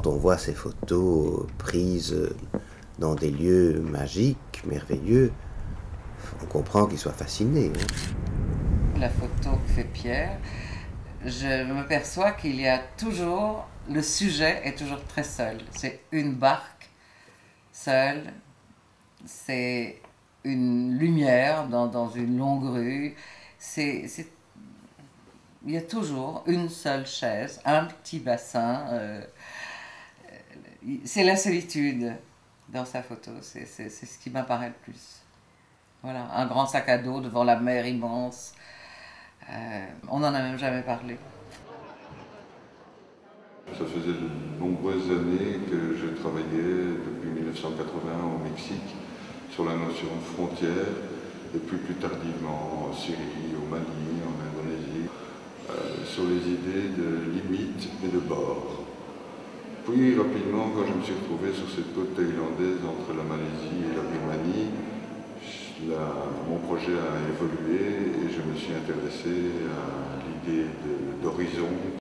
quand on voit ces photos prises dans des lieux magiques, merveilleux, on comprend qu'il soit fasciné. La photo que fait Pierre, je me perçois qu'il y a toujours, le sujet est toujours très seul. C'est une barque seule, c'est une lumière dans une longue rue, il y a toujours une seule chaise, un petit bassin. C'est la solitude dans sa photo, c'est ce qui m'apparaît le plus. Voilà, un grand sac à dos devant la mer immense. On n'en a même jamais parlé. Ça faisait de nombreuses années que je travaillais, depuis 1980 au Mexique, sur la notion de frontière, et puis plus tardivement en Syrie, au Mali, en Indonésie, sur les idées de limites et de bords. Puis rapidement, quand je me suis retrouvé sur cette côte thaïlandaise entre la Malaisie et la Birmanie, mon projet a évolué et je me suis intéressé à l'idée d'horizon